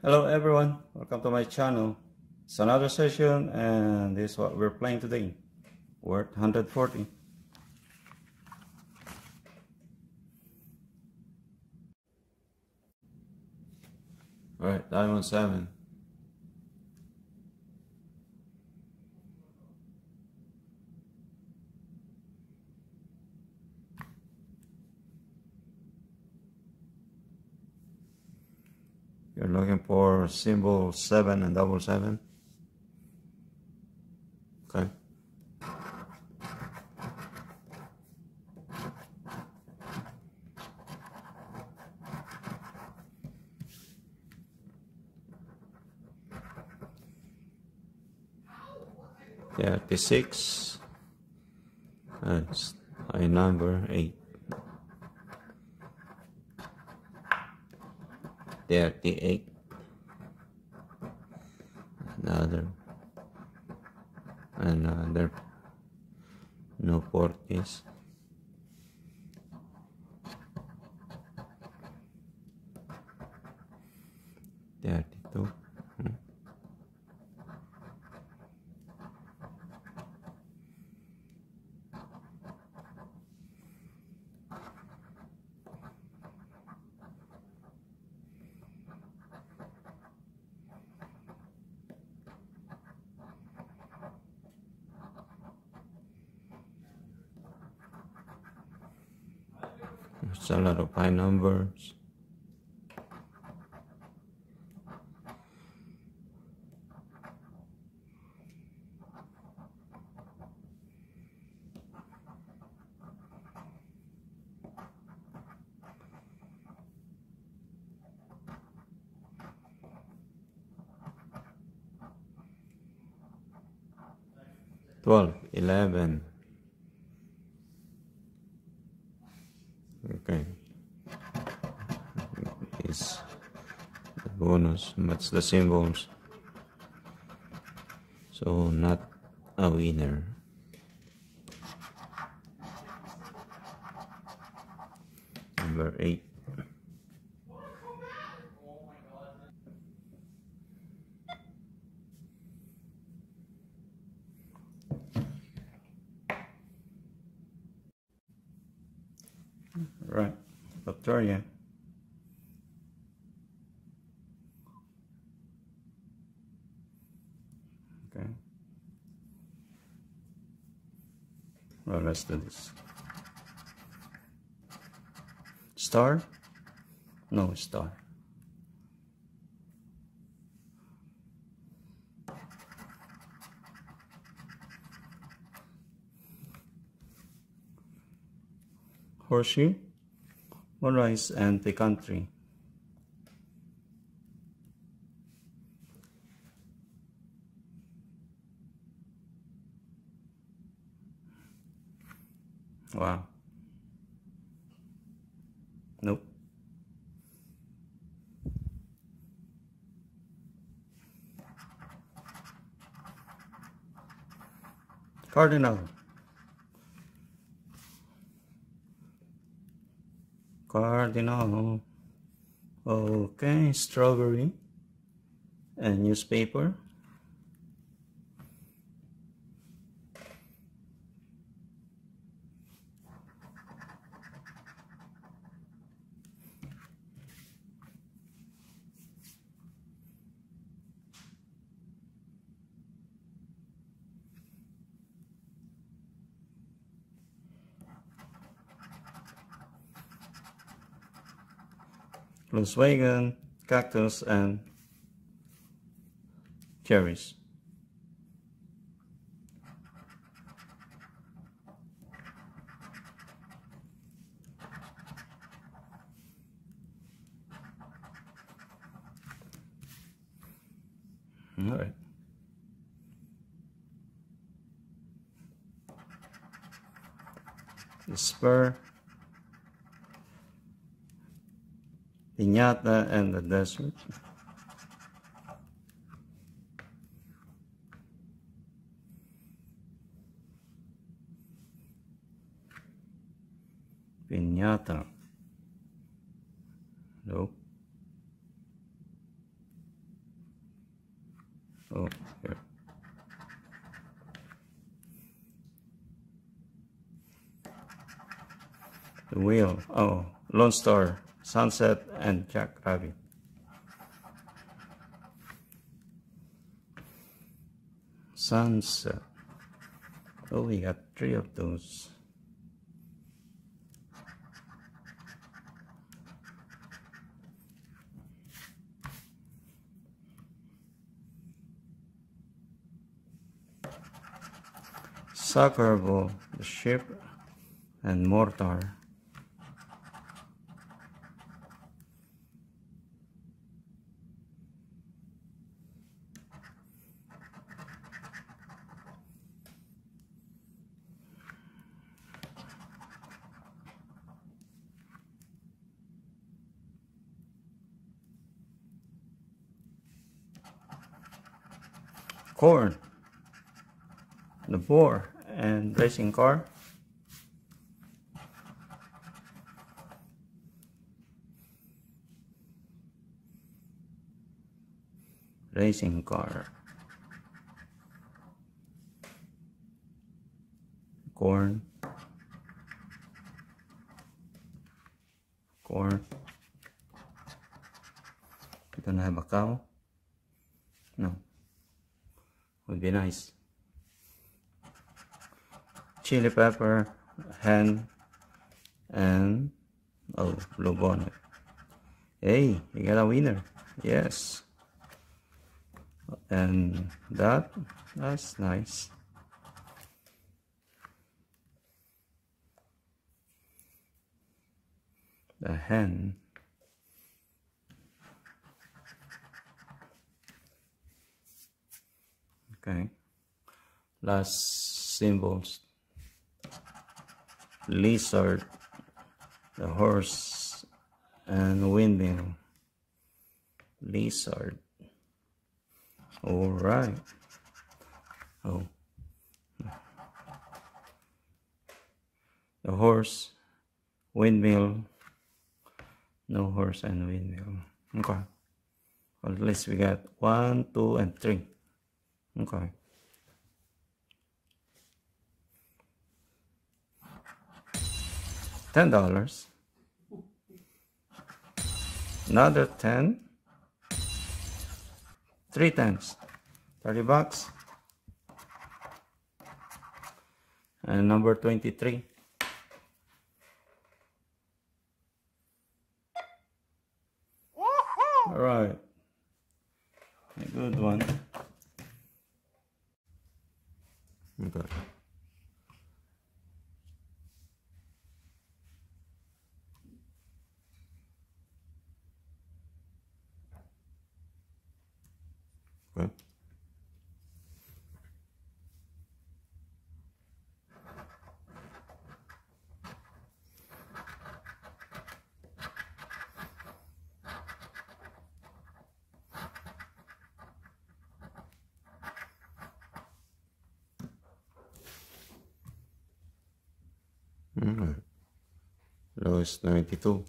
Hello everyone, welcome to my channel. It's another session and this is what we're playing today. Worth 140. Alright, diamond 7. You're looking for symbol 7 and double 7. Okay. Yeah, 36. That's high number 8. 38. Another no portes. 32. There's a lot of high numbers. Twelve, 11. Okay. Is the bonus, match the symbols. So not a winner. Number 8. Right, Victoria. Okay. Well, let's do this. Star? No star. Horseshoe? Moonrise and the country. Wow. Nope. Cardinal. Cardinal. Okay, strawberry and newspaper. Volkswagen, cactus, and cherries. All right. The spur, piñata, and the desert. Piñata. Nope. Oh, here. The wheel. Oh, Lone Star, Sunset, and Jackrabbit. Sunset. Oh, we got 3 of those. Soccer ball, the ship, and mortar. Corn, the boar, and racing car. Racing car. Corn. Corn. We don't have a cow. No. Would be nice. Chili pepper, hen, and oh, blue bonnet. Hey, you got a winner. Yes. And that's nice. The hen. Okay. Last symbols. Lizard, the horse, and windmill. Lizard. All right. Oh. The horse, windmill, no horse and windmill. Okay. Well, at least we got 1, 2, and 3. Okay. $10. Another 10. 3 times. $30. And number 23. All right. A good one. Okay. Okay. Lowest 92.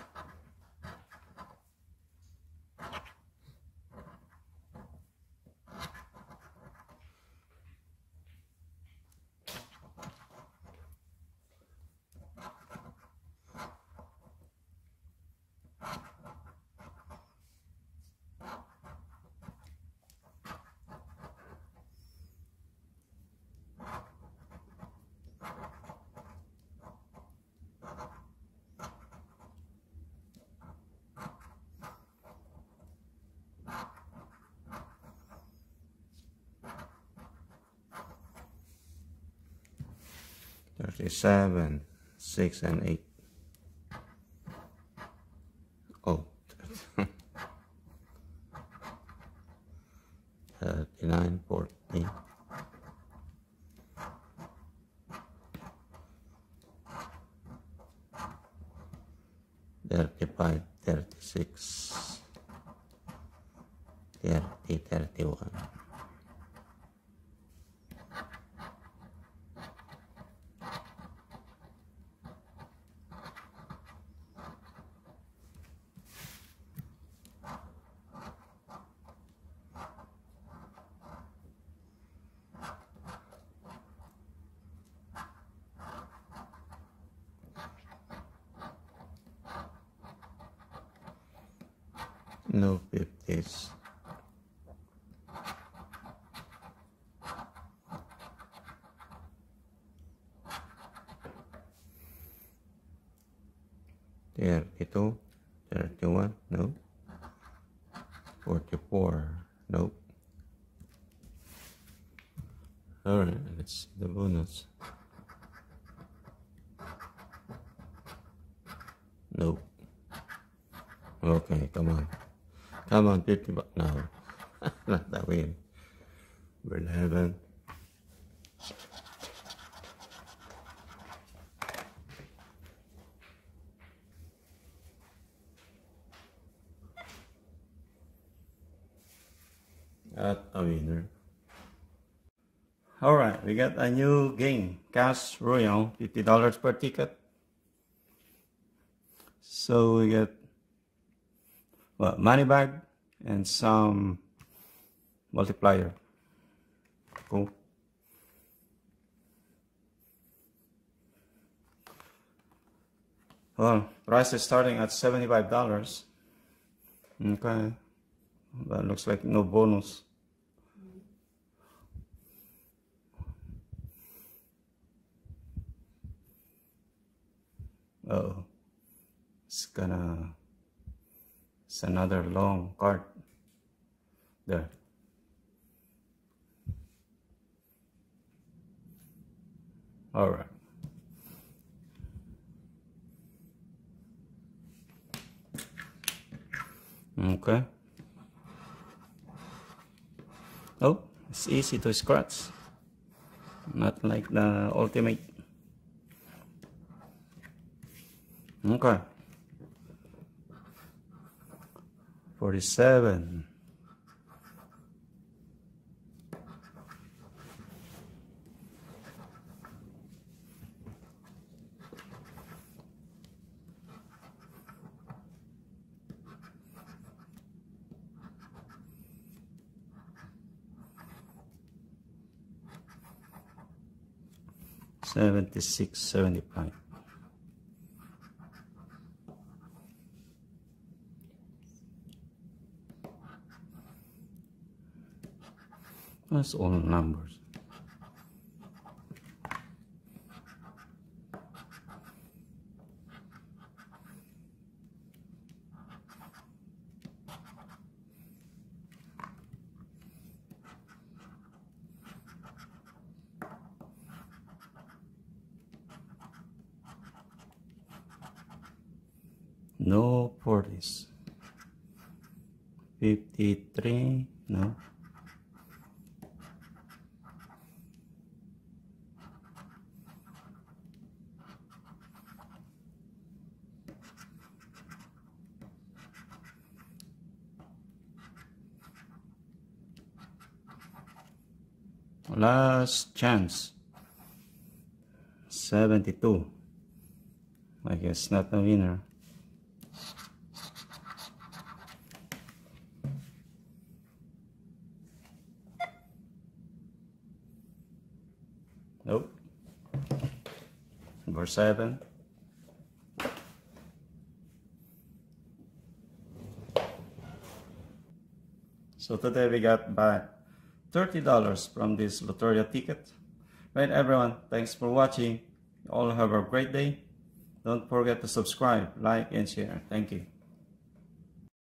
$37, 6, and 8. Oh, 39, 14. 35, 36. 30, 31. No 50s. There, 32, 31, no. 44, nope. Alright, let's see the bonus. Nope. Okay, come on. Come on, 50 bucks. No. Not that win. Number 11. At a winner. Alright, we got a new game. Cash Royale, $50 per ticket. So we get money bag and some multiplier. Cool. Well, price is starting at $75. Okay. But looks like no bonus. Uh-oh. It's another long card. There. Alright. Okay. Oh, it's easy to scratch. Not like the ultimate. Okay. 47. $76, $75. That's all numbers. No 40s. 53, no. Last chance. 72. I guess not a winner. Nope. Number 7. So today we got back $30 from this Loteria ticket. Right, everyone, thanks for watching. You all have a great day. Don't forget to subscribe, like, and share. Thank you.